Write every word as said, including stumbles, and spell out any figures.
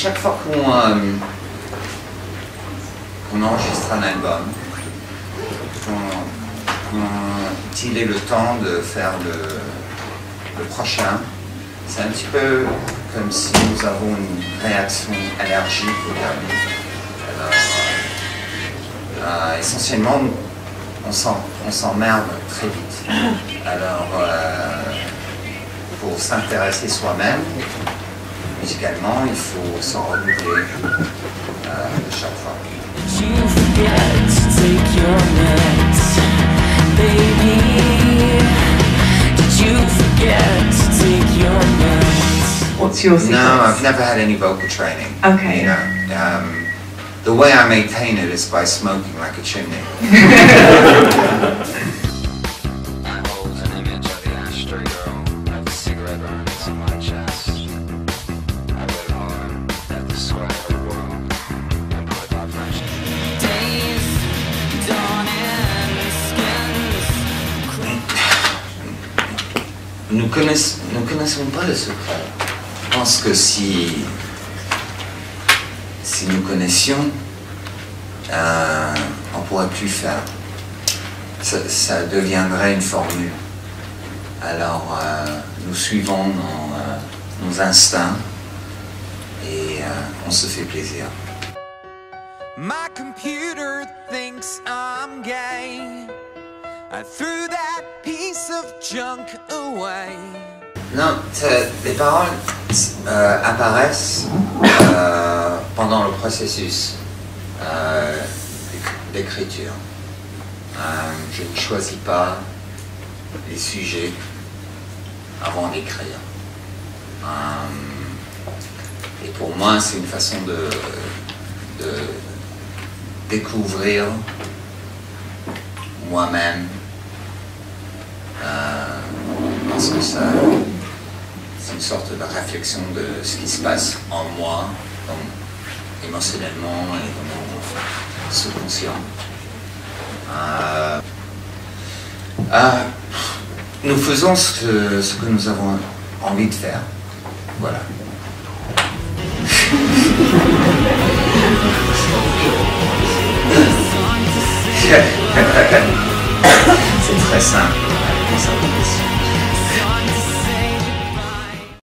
chaque fois qu'on euh, qu'on enregistre un album, qu'il ait le temps de faire le, le prochain, c'est un petit peu comme si nous avons une réaction allergique au dernier. Alors, euh, essentiellement, on s'emmerde très vite. Alors, euh, pour s'intéresser soi-même, musicalement, il faut s'en renouveler euh, chaque fois. What's your secret? No, I've never had any vocal training. Okay. You know, um, the way I maintain it is by smoking like a chimney. Nous connaissons, nous connaissons pas le secret. Je pense que si, si nous connaissions, euh, on pourrait plus faire. Ça, ça deviendrait une formule. Alors, euh, nous suivons nos, euh, nos instincts et euh, on se fait plaisir. My computer thinks I'm gay. I threw that piece of junk away. Non, les paroles euh, apparaissent euh, pendant le processus euh, d'écriture. Euh, je ne choisis pas les sujets avant d'écrire. Euh, et pour moi, c'est une façon de, de découvrir moi-même. Euh, parce que ça, c'est une sorte de réflexion de ce qui se passe en moi, donc, émotionnellement et dans mon subconscient. Euh, euh, nous faisons ce que, ce que nous avons envie de faire. Voilà.